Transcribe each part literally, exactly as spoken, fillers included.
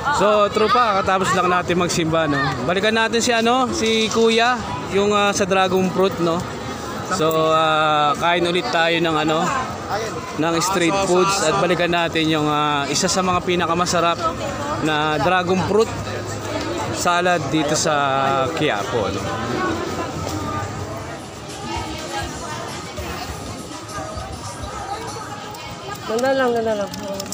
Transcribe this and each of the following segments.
So, tropa, katapos lang natin magsimba, no? Balikan natin si ano, si Kuya, yung uh, sa Dragon Fruit, no? So, uh, kain ulit tayo ng ano, ng street foods at balikan natin yung uh, isa sa mga pinakamasarap na Dragon Fruit salad dito sa Quiapo, no? Ganda lang, ganda lang.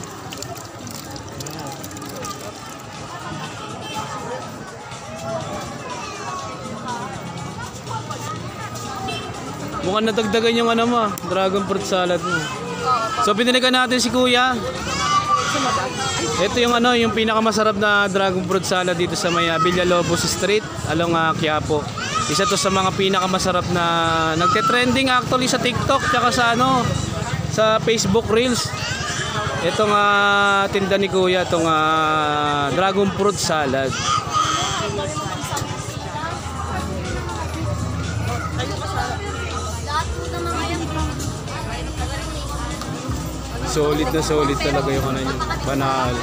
Mukhang nadagdagan yung ano mo, Dragon Fruit salad mo. So pinilikan natin si Kuya. Ito yung ano, yung pinakamasarap na Dragon Fruit salad dito sa may uh, Villalobos Street, along uh, Quiapo. Isa to sa mga pinakamasarap na nagte-trending actually sa TikTok tsaka sa ano, sa Facebook Reels. Itong uh, tinda ni Kuya, itong uh, Dragon Fruit salad. Solid na solid talaga yung ano niya, banal.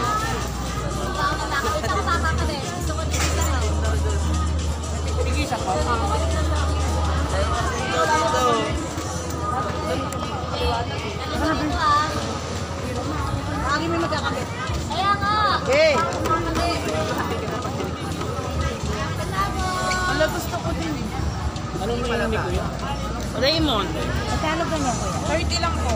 Lagi may magkakabit. Kaya nga. Okay. Ano gusto ko din eh. Anong name ni Kuya? Raymond. Magkano ganyan kuya? thirty lang po.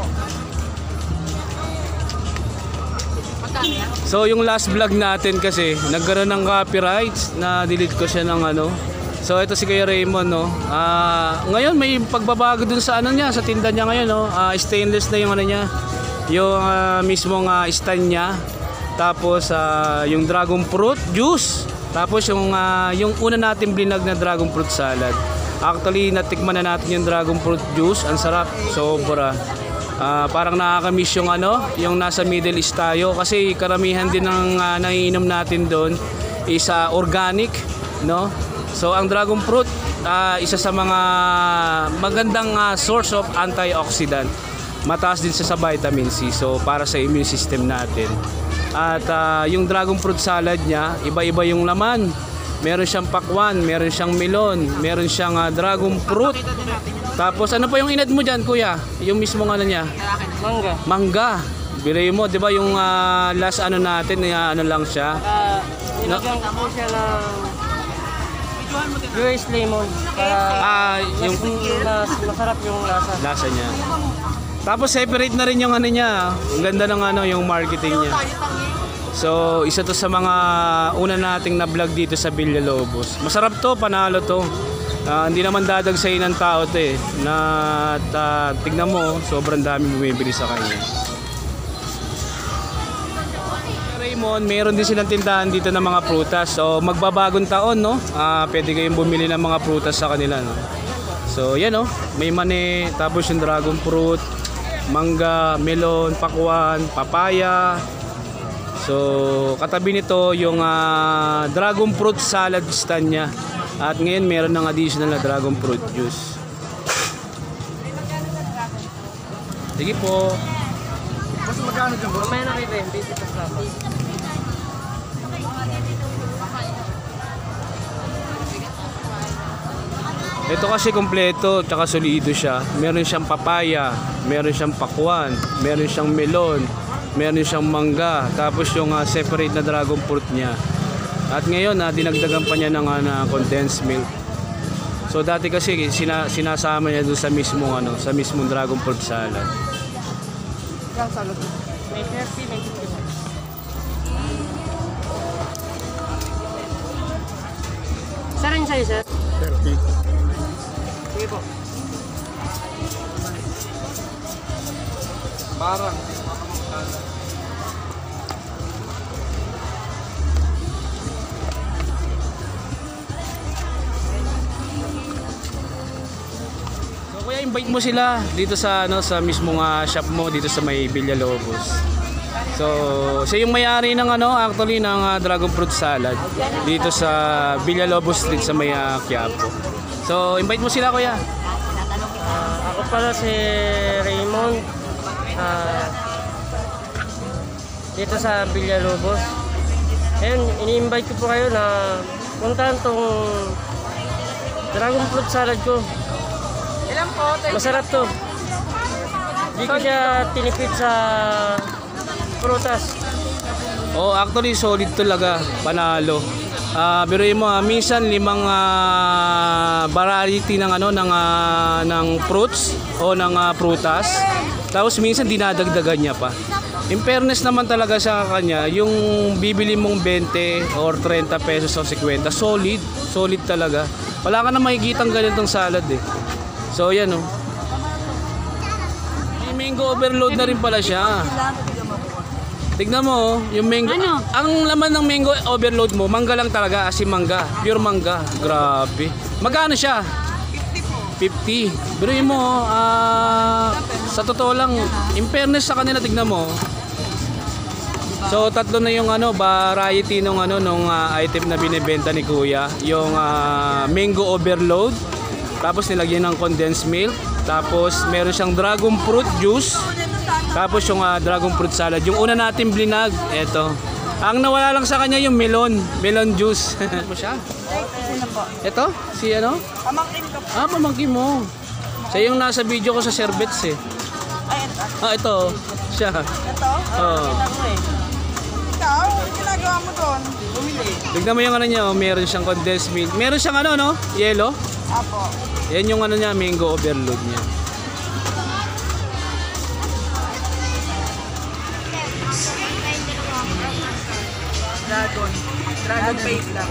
So yung last vlog natin kasi nagkaroon ng copyrights na delete ko siya ng ano. So ito si Kuya Raymond, no. Ah, uh, ngayon may pagbabago dun sa ano niya, sa tinda niya ngayon, no. Uh, stainless na yung ano niya. Yung uh, mismong uh, stand niya. Tapos uh, yung dragon fruit juice. Tapos yung uh, yung una natin blinag na dragon fruit salad. Actually natikman na natin yung dragon fruit juice, ang sarap, sobra. Uh, parang nakaka-miss yung ano, yung nasa Middle East tayo kasi karamihan din ng uh, naiinom natin doon is uh, organic, no? So ang dragon fruit, uh, isa sa mga magandang uh, source of antioxidant. Mataas din sa, sa vitamin C, so para sa immune system natin. At uh, yung dragon fruit salad niya, iba-iba yung laman. Meron siyang pakwan, meron siyang melon, meron siyang uh, dragon fruit. Tapos ano pa yung inad mo dyan, Kuya? Yung mismong ano niya? Mangga. Mangga. Bilay mo, 'di ba yung uh, last ano natin, uh, ano lang siya? Uh, Nilagyan ko po siya ng U S lemon. Para Ah, yung mas masarap yung lasa. lasa niya. Tapos separate na rin yung ano niya. Ang ganda ng ano, yung marketing niya. So, isa to sa mga una nating na vlog dito sa Villalobos. Masarap to, panalo to. Uh, hindi naman dadagsayin ng tao to eh. Na uh, tignan mo, sobrang dami bumibili sa kanya. Raymond, meron din silang tindahan dito ng mga prutas. So, magbabagong taon, no? Uh, pwede kayong bumili ng mga prutas sa kanila, no? So, yan, no? May mani, tapos yung dragon fruit, mangga, melon, pakwan, papaya. So, katabi nito yung uh, dragon fruit salad stand niya. At ngayon meron ng additional na dragon fruit juice. Sige po. Mas magkano dyan, boss? Mamaya na kayo eh, busy pa sa ako. Ito kasi kompleto, tsaka solido siya. Meron siyang papaya, meron siyang pakwan, meron siyang melon, meron siyang mangga, tapos yung uh, separate na dragon fruit niya. At ngayon, uh, dinagdagan pa niya ng uh, condensed milk. So dati kasi sina, sinasama niya doon sa mismong ano, sa mismong dragon fruit salad. Yung salad. May thirty, may fifty. Sir, rin sa'yo, sir? thirty. Sige po. Parang. So kuya, invite mo sila dito sa ano, sa mismong uh, shop mo dito sa may Villalobos. So, siya yung may-ari ng ano, actually ng uh, dragon fruit salad dito sa Villalobos Street sa may uh, Quiapo. So, invite mo sila, kuya. Uh, ako pala si Raymond. Uh, dito sa Villalobos. Ayun, ini-invite ko po kayo na puntahan tong dragon fruit salad ko. Ilan po? Masarap to. Hindi ko siya tinipid sa prutas. Oh, actually solid talaga, panalo. Ah, biruin mo, ah, minsan limang ah, variety ng ano ng ah, ng fruits o ng ah, prutas. Tapos minsan dinadagdagan niya pa. In fairness naman talaga sa kanya, yung bibili mong twenty or thirty pesos o fifty, solid, solid talaga. Wala ka na makikitang ganitong salad eh. So yan oh. May mango overload na rin pala siya. Tignan mo, oh, yung mango. Ano? Ang laman ng mango overload mo, mangga lang talaga, asim mangga. Pure mangga. Grabe. Magkano siya? fifty. Pero yun mo, ah, sa totoo lang, in fairness sa kanila, tignan mo. So, tatlo na yung ano, variety nung ano, nung ah, item na binibenta ni Kuya. Yung ah, mango overload. Tapos nilagyan ng condensed milk. Tapos meron siyang dragon fruit juice. Tapos yung uh, dragon fruit salad. Yung una natin blinag, eto. Ang nawala lang sa kanya yung melon, melon juice. Ano siya? Sino po? Eto, si ano? Pamangkin ko po. Ah, pamangkin mo. Siya yung nasa video ko sa Sherbets eh. Ay, ito. Ah, ito. Siya. Ito? Oo. Kita ko eh. Ikaw, ano ginagawa mo doon? Bumili. Tignan mo yung ano niya, oh, meron siyang condensed milk. Meron siyang ano, no? Yellow. Apo. Yan yung ano niya, mango overload niya. Dragon. Dragon bait lang.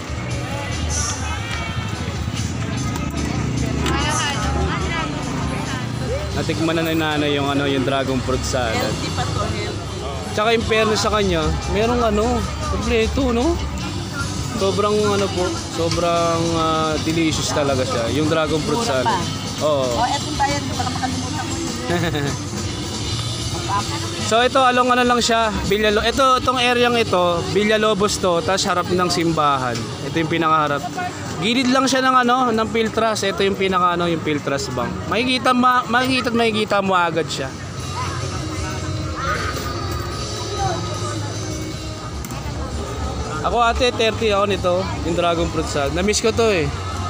Natikman na ni nanay yung ano, yung dragon fruit salad. Healthy pa to, healthy. Tsaka in fairness sa kanya, merong ano, kompleto, no? Sobrang ano po, sobrang ah, delicious talaga siya. Yung dragon fruit Mura salad. pa. Oo. Oh, etong bayan ko, baka makalimutan ko yun. So ito, along ano lang siya, Villa Lo- ito, itong areang ito, Villalobos to, tapos harap ng simbahan. Ito yung pinakaharap. Gilid lang siya ng ano, ng Piltras. Ito yung pinaka ano, yung Piltras Bank. Makikita, ma makikita at makikita mo agad siya. Ako ate, thirty ako nito, yung dragon fruit salad. Na-miss ko to eh.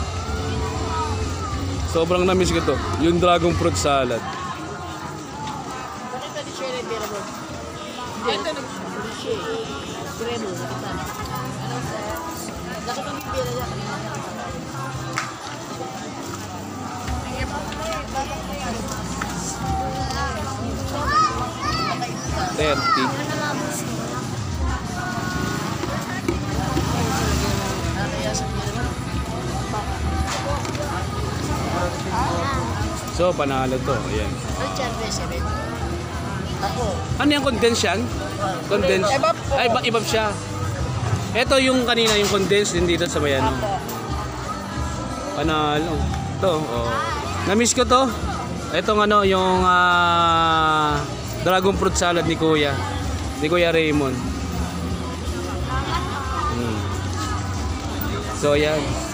Sobrang na-miss ko to, yung dragon fruit salad. Bakit ito siya yung beer mo? Hindi. Ito nag-siya. Greno. Ano sa? Bakit ang bibira niya? thirty. So, panalo to. Ayan. Ako. Ano yung condense yan? Condense? Ibab po. Ay, iba- ibab siya. Ito yung kanina, yung condense din dito sa bayan. Ako. Panalo. Ito, oh. Na-miss ko to. Itong ano, yung ah, dragon fruit salad ni Kuya. Ni Kuya Raymond. Hmm. So, yan.